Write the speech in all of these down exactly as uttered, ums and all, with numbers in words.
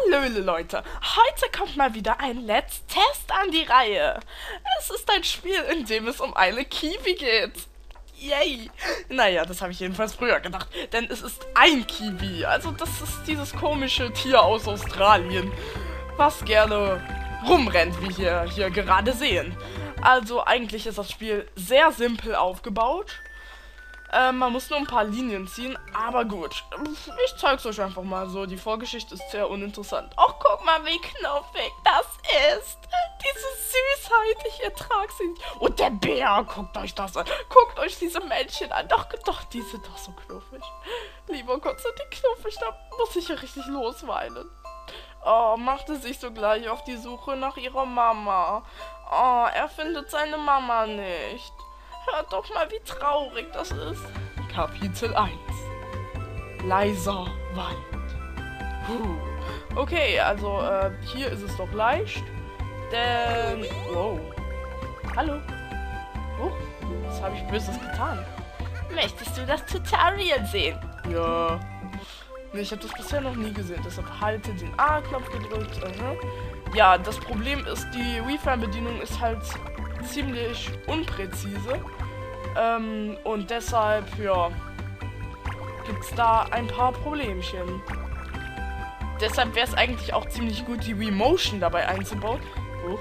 Hallöle Leute, heute kommt mal wieder ein Let's Test an die Reihe. Es ist ein Spiel, in dem es um eine Kiwi geht. Yay! Naja, das habe ich jedenfalls früher gedacht, denn es ist ein Kiwi. Also das ist dieses komische Tier aus Australien, was gerne rumrennt, wie wir hier gerade sehen. Also eigentlich ist das Spiel sehr simpel aufgebaut. Äh, man muss nur ein paar Linien ziehen, aber gut. Ich zeig's euch einfach mal so. Die Vorgeschichte ist sehr uninteressant. Ach, guck mal, wie knuffig das ist. Diese Süßheit, ich ertrag sie nicht. Und der Bär, guckt euch das an. Guckt euch diese Männchen an. Doch, doch, die sind doch so knuffig. Lieber Gott, sind die knuffig, da muss ich ja richtig losweinen. Oh, machte sich sogleich auf die Suche nach ihrer Mama. Oh, er findet seine Mama nicht. Hört doch mal, wie traurig das ist. Kapitel eins. Leiser Wald. Puh. Okay, also äh, hier ist es doch leicht. Denn... Wow. Hallo. Oh, was habe ich Böses getan? Möchtest du das Tutorial sehen? Ja. Nee, ich habe das bisher noch nie gesehen. Deshalb halte den A-Knopf gedrückt. Aha. Ja, das Problem ist, die Wii-Fernbedienung ist halt ziemlich unpräzise. Ähm, und deshalb, ja, gibt es da ein paar Problemchen. Deshalb wäre es eigentlich auch ziemlich gut, die Wii Motion dabei einzubauen. Huch.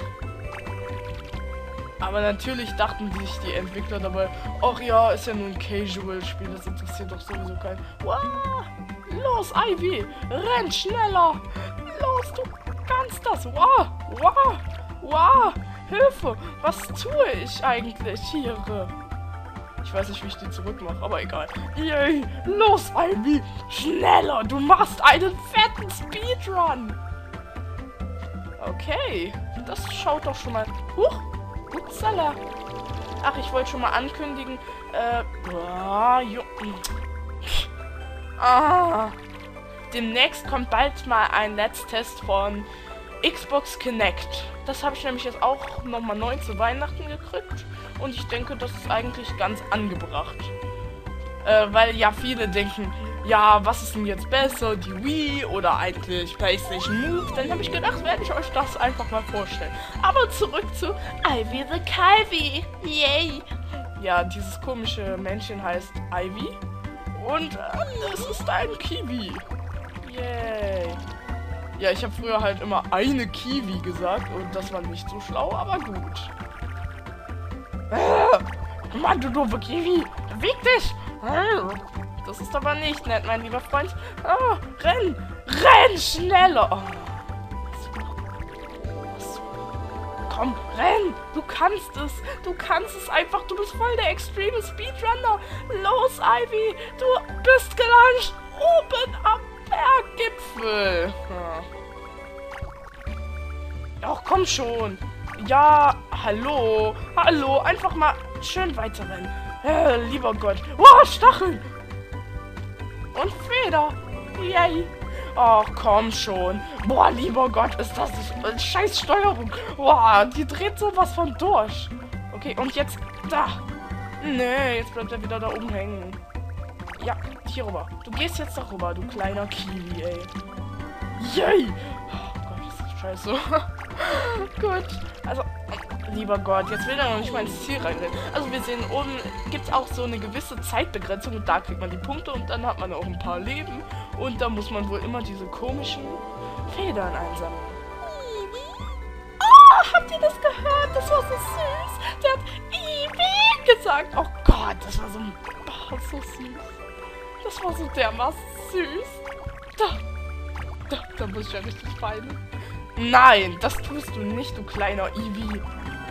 Aber natürlich dachten sich die Entwickler dabei, ach ja, ist ja nur ein Casual-Spiel, das interessiert doch sowieso keinen. Wow. Los, Ivy, renn schneller! Los, du kannst das! Wow! Wow! Wow! Hilfe! Was tue ich eigentlich hier? Ich weiß nicht, wie ich die zurückmache, aber egal. Yay! Los, Ivy! Schneller! Du machst einen fetten Speedrun! Okay, das schaut doch schon mal... Huch! Upsala! Ach, ich wollte schon mal ankündigen, äh... Boah, jo... Ah. Demnächst kommt bald mal ein Let's Test von Xbox Kinect. Das habe ich nämlich jetzt auch nochmal neu zu Weihnachten gekriegt. Und ich denke, das ist eigentlich ganz angebracht. Äh, weil ja viele denken, ja, was ist denn jetzt besser, die Wii oder eigentlich PlayStation Move? Dann habe ich gedacht, werde ich euch das einfach mal vorstellen. Aber zurück zu Ivy the Kiwi. Yay! Ja, dieses komische Männchen heißt Ivy. Und äh, es ist ein Kiwi. Yay. Ja, ich habe früher halt immer eine Kiwi gesagt und das war nicht so schlau, aber gut. Äh, Mann, du doofe Kiwi, beweg dich! Das ist aber nicht nett, mein lieber Freund. Oh, renn! Renn schneller! Oh. Komm, renn! Du kannst es! Du kannst es einfach! Du bist voll der extreme Speedrunner! Los, Ivy! Du bist gelauncht oben am Berggipfel! Ach, komm schon! Ja, hallo! Hallo! Einfach mal schön weiterrennen! Äh, lieber Gott! Oh, Stacheln! Und Feder! Yay! Ach, komm schon. Boah, lieber Gott, ist das eine scheiß Steuerung. Boah, die dreht sowas von durch. Okay, und jetzt da. Nee, jetzt bleibt er wieder da oben hängen. Ja, hier rüber. Du gehst jetzt da rüber, du kleiner Kiwi, ey. Yay! Oh Gott, das ist scheiße. Gut, also, lieber Gott, jetzt will er noch nicht mal ins Ziel reinrennen. Also wir sehen, oben gibt es auch so eine gewisse Zeitbegrenzung und da kriegt man die Punkte und dann hat man auch ein paar Leben und da muss man wohl immer diese komischen Federn einsammeln. Oh, habt ihr das gehört? Das war so süß. Der hat Ibi gesagt. Oh Gott, das war so, oh, so süß. Das war so dermaßen süß. Da, da, da muss ich ja richtig weinen. Nein, das tust du nicht, du kleiner Ivi.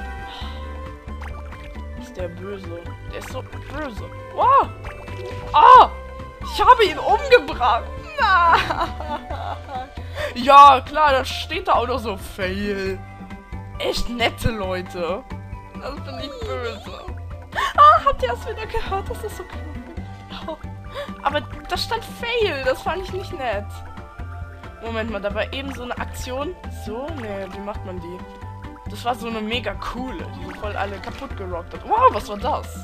Ist der böse. Der ist so böse. Wow. Ah! Ich habe ihn umgebracht. Nein. Ja, klar, da steht da auch noch so Fail. Echt nette Leute. Das bin ich böse. Ah, habt ihr das wieder gehört? Das ist so cool. Oh. Aber da stand Fail. Das fand ich nicht nett. Moment mal, da war eben so eine Aktion. So, ne, wie macht man die? Das war so eine mega coole, die so voll alle kaputt gerockt hat. Wow, was war das?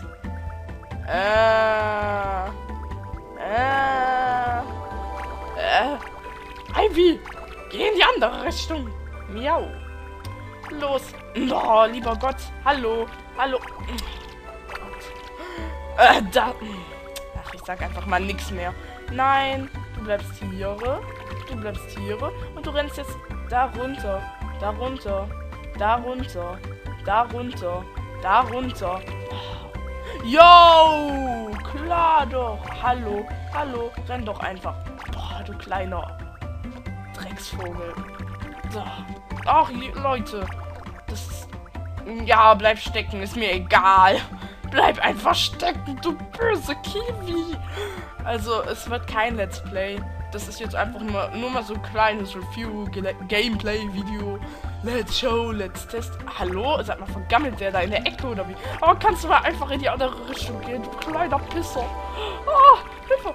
Äh. Äh. Äh. Ivy! Geh in die andere Richtung. Miau. Los. Oh, lieber Gott. Hallo. Hallo. Äh, da. Ach, ich sag einfach mal nichts mehr. Nein, du bleibst hier. Du bleibst hier. Und du rennst jetzt da runter. Da runter. Da runter. Da runter. Da runter. Yo! Klar doch. Hallo. Hallo. Renn doch einfach. Boah, du kleiner Drecksvogel. So. Ach, Leute. Das ist... Ja, bleib stecken. Ist mir egal. Bleib einfach stecken, du böse Kiwi. Also, es wird kein Let's Play. Das ist jetzt einfach nur, nur mal so ein kleines Review-Gameplay-Video. Let's show, let's test. Hallo? Sag mal, vergammelt der da in der Ecke oder wie? Oh, kannst du mal einfach in die andere Richtung gehen, du kleiner Pisser. Oh, Hilfe.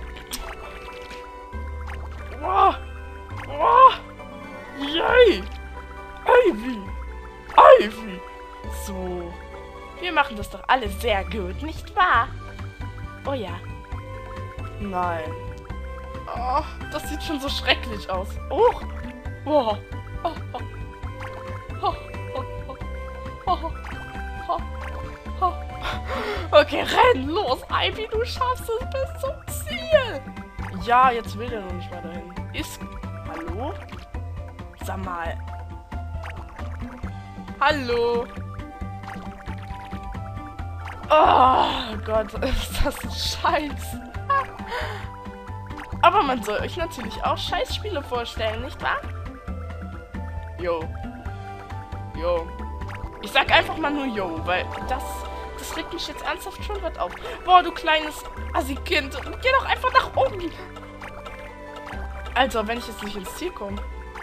Oh, oh. Yay. Ivy. Ivy. So. Wir machen das doch alle sehr gut, nicht wahr? Oh ja. Nein. Oh, das sieht schon so schrecklich aus. Oh. Oh. Oh. Oh. Oh. Oh. Oh. Oh. Oh. Okay, renn los, Ivy, du schaffst es bis zum Ziel. Ja, jetzt will er noch nicht mehr dahin. Ist... Hallo? Sag mal. Hallo? Oh Gott, ist das scheiße. Aber man soll euch natürlich auch Scheißspiele vorstellen, nicht wahr? Jo. Jo. Ich sag einfach mal nur Jo, weil das, das regt mich jetzt ernsthaft schon was auf. Boah, du kleines Assi-Kind. Geh doch einfach nach oben. Also, wenn ich jetzt nicht ins Ziel komme.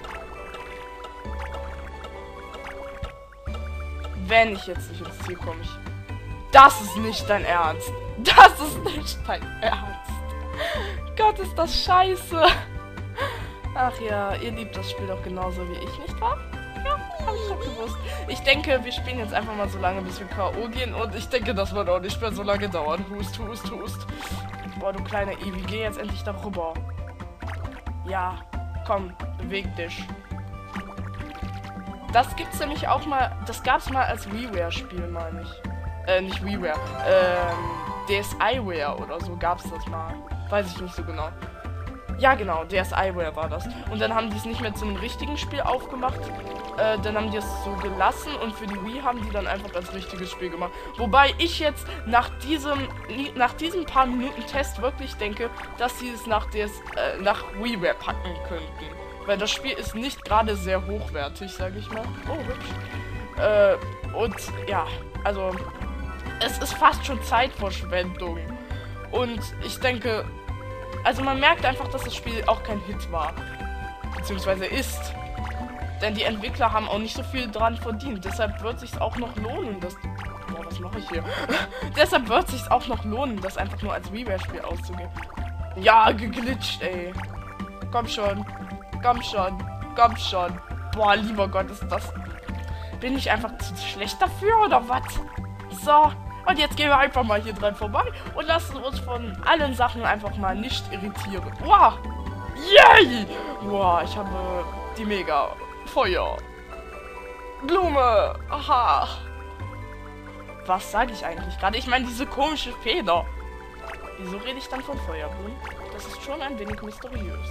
Wenn ich jetzt nicht ins Ziel komme, ich... Das ist nicht dein Ernst. Das ist nicht dein Ernst. Gott, ist das scheiße. Ach ja, ihr liebt das Spiel doch genauso wie ich, nicht wahr? Ja, hab ich doch gewusst. Ich denke, wir spielen jetzt einfach mal so lange, bis wir K O gehen. Und ich denke, das wird auch nicht mehr so lange dauern. Hust, hust, hust. Boah, du kleiner Ivy, geh jetzt endlich darüber. Ja, komm, beweg dich. Das gibt's nämlich auch mal, das gab's mal als WiiWare-Spiel, meine ich. Äh, nicht WiiWare, ähm, DSiWare oder so gab's das mal. Weiß ich nicht so genau. Ja, genau, DSiWare war das. Und dann haben die es nicht mehr zu einem richtigen Spiel aufgemacht. Äh, dann haben die es so gelassen und für die Wii haben die dann einfach als richtiges Spiel gemacht. Wobei ich jetzt nach diesem, nach diesem paar Minuten Test wirklich denke, dass sie es nach, DS, äh, nach WiiWare packen könnten. Weil das Spiel ist nicht gerade sehr hochwertig, sage ich mal. Oh, hübsch. Äh, und ja, also es ist fast schon Zeitverschwendung. Und ich denke, also man merkt einfach, dass das Spiel auch kein Hit war. Beziehungsweise ist. Denn die Entwickler haben auch nicht so viel dran verdient. Deshalb wird es sich auch noch lohnen, dass... Boah, was mache ich hier? Deshalb wird es sich auch noch lohnen, das einfach nur als WiiWare-Spiel auszugeben. Ja, geglitscht, ey. Komm schon. Komm schon. Komm schon. Boah, lieber Gott, ist das... Bin ich einfach zu schlecht dafür, oder was? So. Und jetzt gehen wir einfach mal hier dran vorbei und lassen uns von allen Sachen einfach mal nicht irritieren. Wow! Yay! Wow, ich habe die mega Feuer. Blume! Aha! Was sage ich eigentlich gerade? Ich meine, diese komische Feder. Wieso rede ich dann von Feuerblumen? Das ist schon ein wenig mysteriös.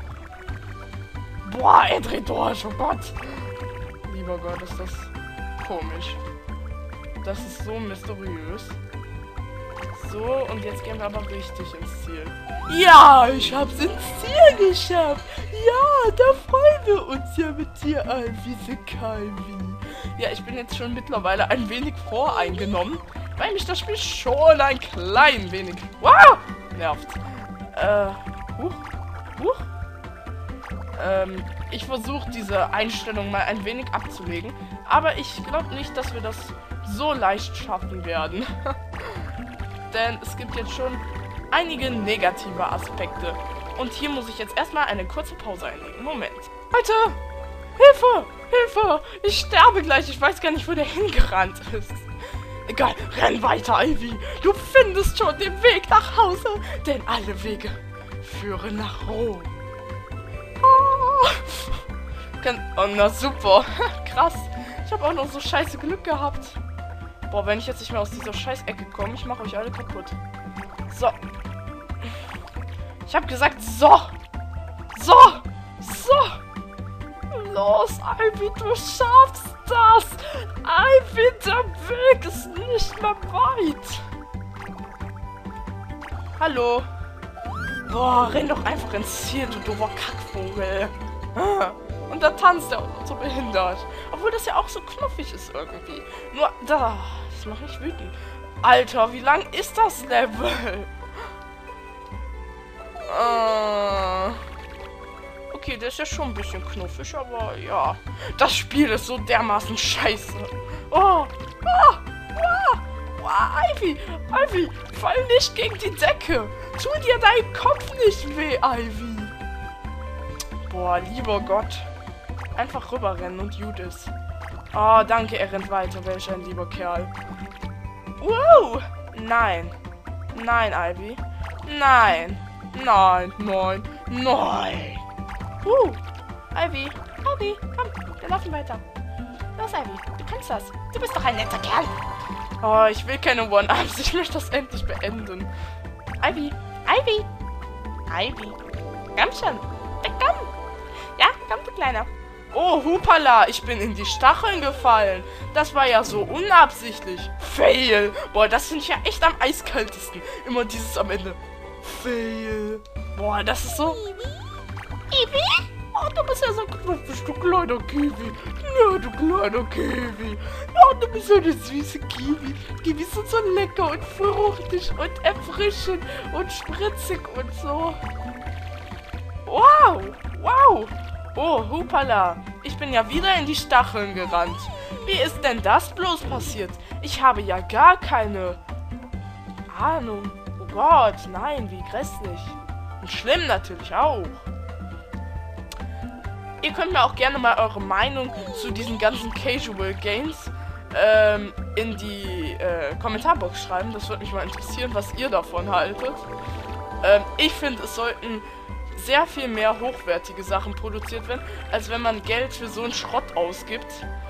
Boah, er dreht durch, oh Gott! Lieber Gott, ist das komisch. Das ist so mysteriös. So, und jetzt gehen wir aber richtig ins Ziel. Ja, ich hab's ins Ziel geschafft. Ja, da freuen wir uns ja mit dir, Ivy Calvi. Ja, ich bin jetzt schon mittlerweile ein wenig voreingenommen, weil mich das Spiel schon ein klein wenig... Wow! Nervt. Äh, huch, huch. Ähm, ich versuche diese Einstellung mal ein wenig abzulegen, aber ich glaube nicht, dass wir das so leicht schaffen werden. Denn es gibt jetzt schon einige negative Aspekte. Und hier muss ich jetzt erstmal eine kurze Pause einlegen. Moment. Leute! Hilfe! Hilfe! Ich sterbe gleich. Ich weiß gar nicht, wo der hingerannt ist. Egal, renn weiter, Ivy. Du findest schon den Weg nach Hause. Denn alle Wege führen nach Rom. Ah. Kann, oh, na super. Krass. Ich habe auch noch so scheiße Glück gehabt. Boah, wenn ich jetzt nicht mehr aus dieser Scheißecke komme, ich mache euch alle kaputt. So. Ich habe gesagt, so. So. So. Los, Ivy, du schaffst das. Ivy, der Weg ist nicht mehr weit. Hallo. Boah, renn doch einfach ins Ziel, du doofer Kackvogel. Und da tanzt er auch noch so behindert. Obwohl das ja auch so knuffig ist irgendwie. Nur, da, das macht mich wütend. Alter, wie lang ist das Level? Äh, okay, der ist ja schon ein bisschen knuffig, aber ja. Das Spiel ist so dermaßen scheiße. Oh, ah, ah, ah, Ivy, Ivy, fall nicht gegen die Decke. Tu dir dein Kopf nicht weh, Ivy. Boah, lieber Gott. Einfach rüberrennen und gut ist. Oh, danke, er rennt weiter. Welch ein lieber Kerl. Wow! Nein. Nein, Ivy. Nein. Nein, nein, nein. Uh, Ivy. Ivy, komm. Wir laufen weiter. Los, Ivy. Du kannst das. Du bist doch ein netter Kerl. Oh, ich will keine One-Ups. Ich möchte das endlich beenden. Ivy. Ivy. Ivy. Komm schon. Komm. Ja, komm, du Kleiner. Oh, hupala, ich bin in die Stacheln gefallen. Das war ja so unabsichtlich. Fail. Boah, das finde ich ja echt am eiskaltesten. Immer dieses am Ende. Fail. Boah, das ist so... Kiwi? Oh, du bist ja so knuffig, du kleiner Kiwi. Ja, du kleiner Kiwi. Ja, du bist so eine süße Kiwi. Kiwis sind so lecker und fruchtig und erfrischend und spritzig und so. Wow, wow. Oh, hupala. Ich bin ja wieder in die Stacheln gerannt. Wie ist denn das bloß passiert? Ich habe ja gar keine Ahnung. Oh Gott, nein, wie grässlich. Und schlimm natürlich auch. Ihr könnt mir auch gerne mal eure Meinung zu diesen ganzen Casual Games ähm, in die äh, Kommentarbox schreiben. Das würde mich mal interessieren, was ihr davon haltet. Ähm, ich finde, es sollten sehr viel mehr hochwertige Sachen produziert werden, als wenn man Geld für so einen Schrott ausgibt.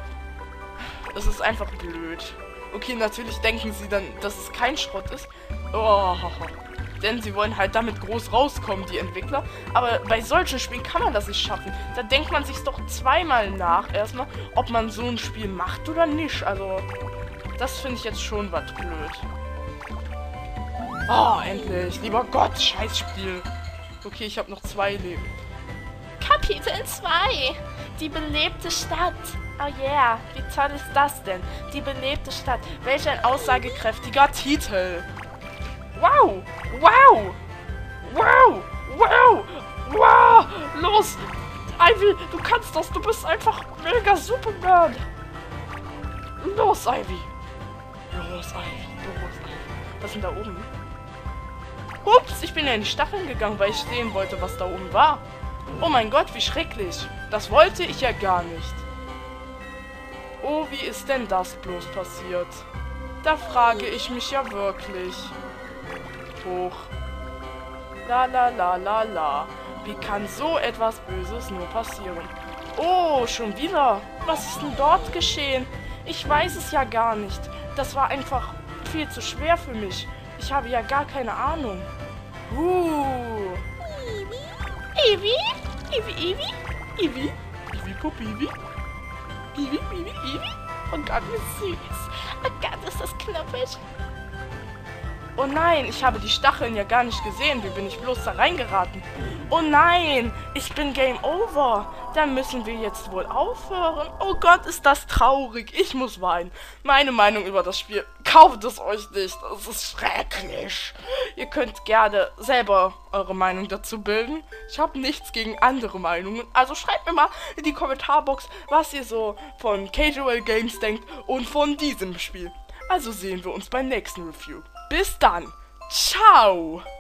Das ist einfach blöd. Okay, natürlich denken sie dann, dass es kein Schrott ist. Oh, denn sie wollen halt damit groß rauskommen, die Entwickler. Aber bei solchen Spielen kann man das nicht schaffen. Da denkt man sich doch zweimal nach erstmal, ob man so ein Spiel macht oder nicht. Also, das finde ich jetzt schon was blöd. Oh, endlich. Lieber Gott, scheiß Spiel. Okay, ich habe noch zwei Leben. Kapitel zwei. Die belebte Stadt. Oh yeah, wie toll ist das denn? Die belebte Stadt. Welch ein aussagekräftiger Titel. Wow, wow, wow, wow, wow. Los, Ivy, du kannst das. Du bist einfach mega Superman. Los, Ivy. Los, Ivy, los, Ivy. Was ist denn da oben? Ups, ich bin ja in die Stacheln gegangen, weil ich sehen wollte, was da oben war. Oh mein Gott, wie schrecklich. Das wollte ich ja gar nicht. Oh, wie ist denn das bloß passiert? Da frage ich mich ja wirklich. Hoch. La la la la la. Wie kann so etwas Böses nur passieren? Oh, schon wieder. Was ist denn dort geschehen? Ich weiß es ja gar nicht. Das war einfach viel zu schwer für mich. Ich habe ja gar keine Ahnung. Uh. Ivi? Ivi, Ivi? Ivi? Ivi, Pup, Ivi? Ivi, Ivi, Ivi? Oh Gott, wie süß. Oh Gott, ist das knuffig. Oh nein, ich habe die Stacheln ja gar nicht gesehen. Wie bin ich bloß da reingeraten? Oh nein, ich bin Game Over. Dann müssen wir jetzt wohl aufhören. Oh Gott, ist das traurig. Ich muss weinen. Meine Meinung über das Spiel. Kauft es euch nicht. Es ist schrecklich. Ihr könnt gerne selber eure Meinung dazu bilden. Ich habe nichts gegen andere Meinungen. Also schreibt mir mal in die Kommentarbox, was ihr so von Casual Games denkt und von diesem Spiel. Also sehen wir uns beim nächsten Review. Bis dann. Ciao.